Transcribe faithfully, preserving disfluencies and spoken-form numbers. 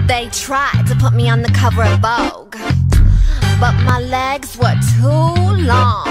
They tried to put me on the cover of Vogue, but my legs were too long.